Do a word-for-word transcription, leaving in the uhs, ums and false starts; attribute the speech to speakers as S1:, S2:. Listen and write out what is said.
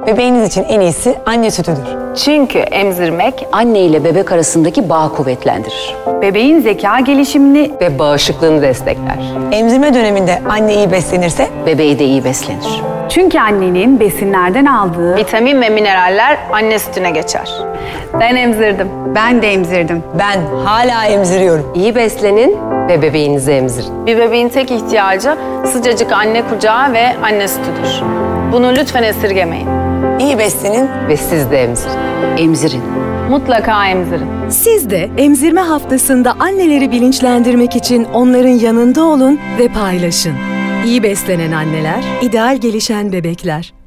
S1: Bebeğiniz için en iyisi anne sütüdür.
S2: Çünkü emzirmek
S3: Anne ile bebek arasındaki bağı kuvvetlendirir.
S2: bebeğin zeka gelişimini
S4: Ve bağışıklığını destekler.
S1: Emzirme döneminde anne iyi beslenirse
S3: Bebeği de iyi beslenir.
S2: çünkü annenin besinlerden aldığı vitamin ve mineraller anne sütüne geçer. Ben emzirdim.
S5: Ben de emzirdim.
S1: ben hala emziriyorum.
S4: İyi beslenin ve bebeğinizi emzirin.
S2: Bir bebeğin tek ihtiyacı sıcacık anne kucağı ve anne sütüdür. Bunu lütfen esirgemeyin.
S1: İyi beslenin.
S4: Ve siz de emzirin.
S3: Emzirin.
S2: Mutlaka emzirin.
S6: Siz de emzirme haftasında anneleri bilinçlendirmek için onların yanında olun ve paylaşın. İyi beslenen anneler, ideal gelişen bebekler.